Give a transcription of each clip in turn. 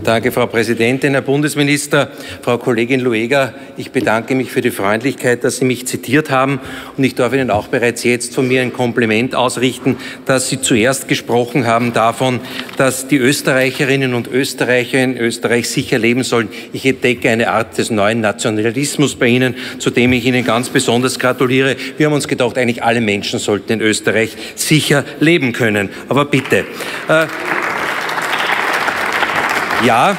Danke, Frau Präsidentin, Herr Bundesminister, Frau Kollegin Lueger. Ich bedanke mich für die Freundlichkeit, dass Sie mich zitiert haben. Und ich darf Ihnen auch bereits jetzt von mir ein Kompliment ausrichten, dass Sie zuerst gesprochen haben davon, dass die Österreicherinnen und Österreicher in Österreich sicher leben sollen. Ich entdecke eine Art des neuen Nationalismus bei Ihnen, zu dem ich Ihnen ganz besonders gratuliere. Wir haben uns gedacht, eigentlich alle Menschen sollten in Österreich sicher leben können. Aber bitte. Ja,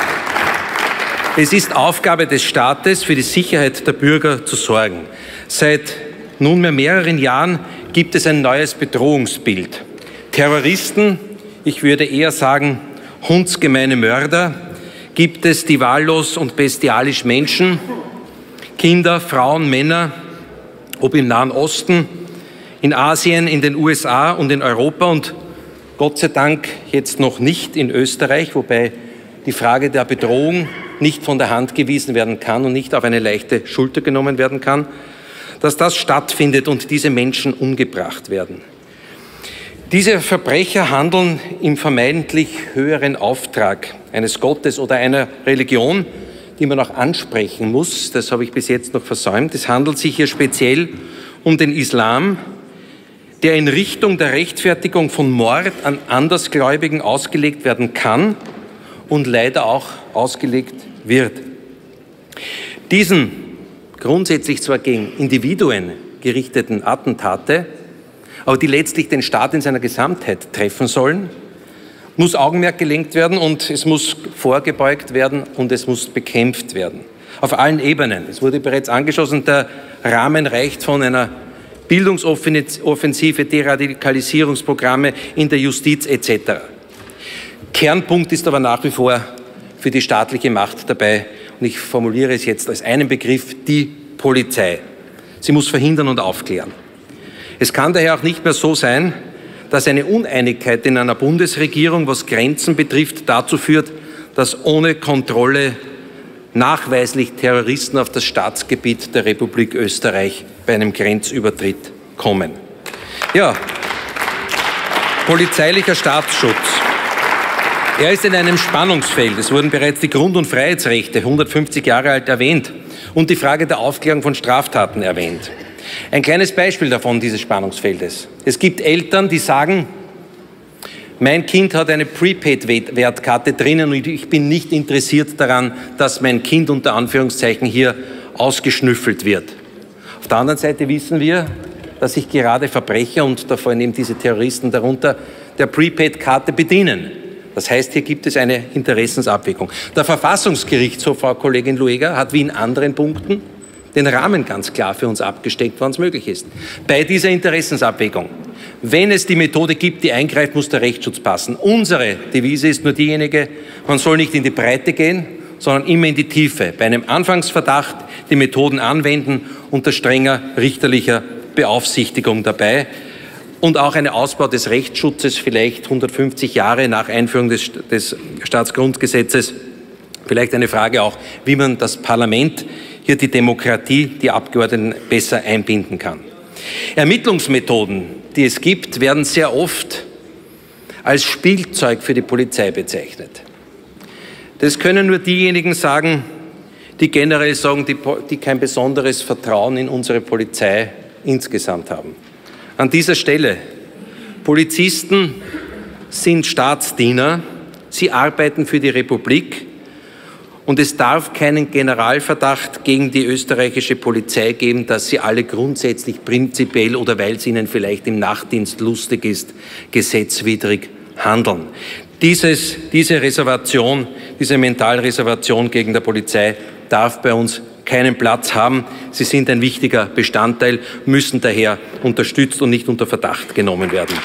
es ist Aufgabe des Staates, für die Sicherheit der Bürger zu sorgen. Seit nunmehr mehreren Jahren gibt es ein neues Bedrohungsbild. Terroristen, ich würde eher sagen hundsgemeine Mörder, gibt es, die wahllos und bestialisch Menschen, Kinder, Frauen, Männer, ob im Nahen Osten, in Asien, in den USA und in Europa und Gott sei Dank jetzt noch nicht in Österreich, wobei die Frage der Bedrohung nicht von der Hand gewiesen werden kann und nicht auf eine leichte Schulter genommen werden kann, dass das stattfindet und diese Menschen umgebracht werden. Diese Verbrecher handeln im vermeintlich höheren Auftrag eines Gottes oder einer Religion, die man auch ansprechen muss. Das habe ich bis jetzt noch versäumt. Es handelt sich hier speziell um den Islam, der in Richtung der Rechtfertigung von Mord an Andersgläubigen ausgelegt werden kann und leider auch ausgelegt wird. Diesen grundsätzlich zwar gegen Individuen gerichteten Attentate, aber die letztlich den Staat in seiner Gesamtheit treffen sollen, muss Augenmerk gelenkt werden und es muss vorgebeugt werden und es muss bekämpft werden. Auf allen Ebenen. Es wurde bereits angeschossen, der Rahmen reicht von einer Bildungsoffensive, Deradikalisierungsprogramme in der Justiz etc. Kernpunkt ist aber nach wie vor für die staatliche Macht dabei, und ich formuliere es jetzt als einen Begriff, die Polizei. Sie muss verhindern und aufklären. Es kann daher auch nicht mehr so sein, dass eine Uneinigkeit in einer Bundesregierung, was Grenzen betrifft, dazu führt, dass ohne Kontrolle nachweislich Terroristen auf das Staatsgebiet der Republik Österreich bei einem Grenzübertritt kommen. Ja, polizeilicher Staatsschutz. Er ist in einem Spannungsfeld. Es wurden bereits die Grund- und Freiheitsrechte, 150 Jahre alt, erwähnt und die Frage der Aufklärung von Straftaten erwähnt. Ein kleines Beispiel davon, dieses Spannungsfeldes. Es gibt Eltern, die sagen, mein Kind hat eine Prepaid-Wertkarte drinnen und ich bin nicht interessiert daran, dass mein Kind unter Anführungszeichen hier ausgeschnüffelt wird. Auf der anderen Seite wissen wir, dass sich gerade Verbrecher und da fallen eben diese Terroristen darunter der Prepaid-Karte bedienen. Das heißt, hier gibt es eine Interessensabwägung. Der Verfassungsgerichtshof, Frau Kollegin Lueger, hat wie in anderen Punkten den Rahmen ganz klar für uns abgesteckt, wann es möglich ist. Bei dieser Interessensabwägung. Wenn es die Methode gibt, die eingreift, muss der Rechtsschutz passen. Unsere Devise ist nur diejenige, man soll nicht in die Breite gehen, sondern immer in die Tiefe. Bei einem Anfangsverdacht die Methoden anwenden unter strenger richterlicher Beaufsichtigung dabei. Und auch ein Ausbau des Rechtsschutzes, vielleicht 150 Jahre nach Einführung des Staatsgrundgesetzes. Vielleicht eine Frage auch, wie man das Parlament, hier die Demokratie, die Abgeordneten besser einbinden kann. Ermittlungsmethoden, die es gibt, werden sehr oft als Spielzeug für die Polizei bezeichnet. Das können nur diejenigen sagen, die generell sagen, die kein besonderes Vertrauen in unsere Polizei insgesamt haben. An dieser Stelle, Polizisten sind Staatsdiener, sie arbeiten für die Republik und es darf keinen Generalverdacht gegen die österreichische Polizei geben, dass sie alle grundsätzlich prinzipiell oder weil es ihnen vielleicht im Nachtdienst lustig ist, gesetzwidrig handeln. Diese Reservation, diese Mentalreservation gegen der Polizei darf bei uns keinen Platz haben. Sie sind ein wichtiger Bestandteil, müssen daher unterstützt und nicht unter Verdacht genommen werden.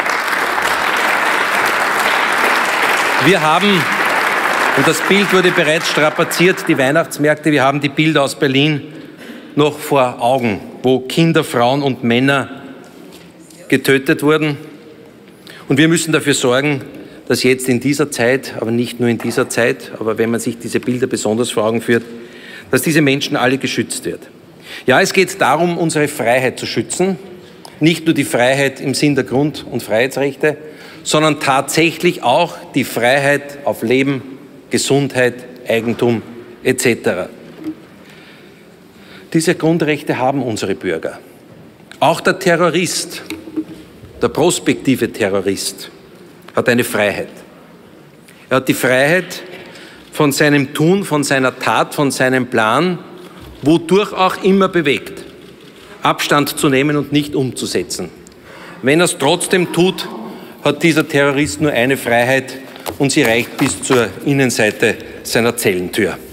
Wir haben, und das Bild wurde bereits strapaziert, die Weihnachtsmärkte, wir haben die Bilder aus Berlin noch vor Augen, wo Kinder, Frauen und Männer getötet wurden. Und wir müssen dafür sorgen, dass jetzt in dieser Zeit, aber nicht nur in dieser Zeit, aber wenn man sich diese Bilder besonders vor Augen führt, dass diese Menschen alle geschützt wird. Ja, es geht darum, unsere Freiheit zu schützen, nicht nur die Freiheit im Sinn der Grund- und Freiheitsrechte, sondern tatsächlich auch die Freiheit auf Leben, Gesundheit, Eigentum etc. Diese Grundrechte haben unsere Bürger. Auch der Terrorist, der prospektive Terrorist, hat eine Freiheit. Er hat die Freiheit, von seinem Tun, von seiner Tat, von seinem Plan, wodurch auch immer bewegt, Abstand zu nehmen und nicht umzusetzen. Wenn er es trotzdem tut, hat dieser Terrorist nur eine Freiheit und sie reicht bis zur Innenseite seiner Zellentür.